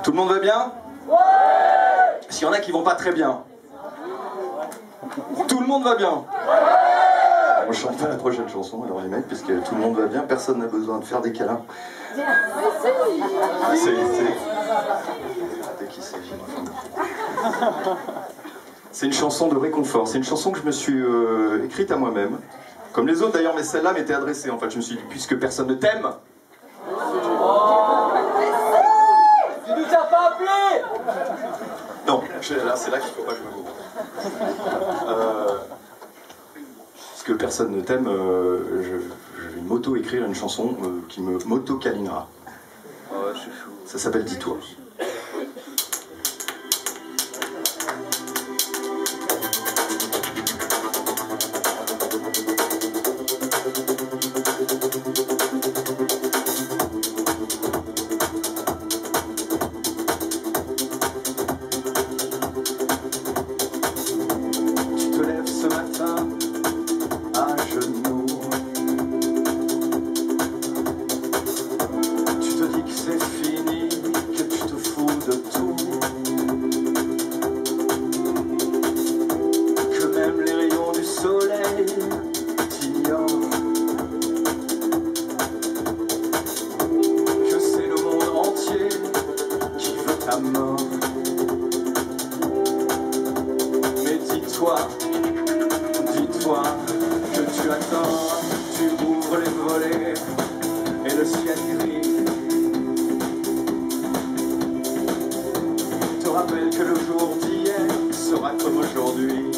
Tout le monde va bien? Ouais! S'il y en a qui vont pas très bien. Tout le monde va bien? Ouais! On chante la prochaine chanson, alors les mecs, puisque tout le monde va bien, personne n'a besoin de faire des câlins. Ah, c'est... De qui s'agit? C'est une chanson de réconfort, c'est une chanson que je me suis écrite à moi-même. Comme les autres d'ailleurs, mais celle-là m'était adressée en fait. Je me suis dit, puisque personne ne t'aime... Tu nous as pas appelé! Non, c'est là qu'il faut pas que je me mouve. Puisque personne ne t'aime, je vais m'auto-écrire une chanson qui me m'auto-câlinera. Oh, je suis fou. Ça s'appelle Dis-toi. Mais dis-toi que tu attends, tu ouvres les volets et le ciel gris te rappelle que le jour d'hier sera comme aujourd'hui.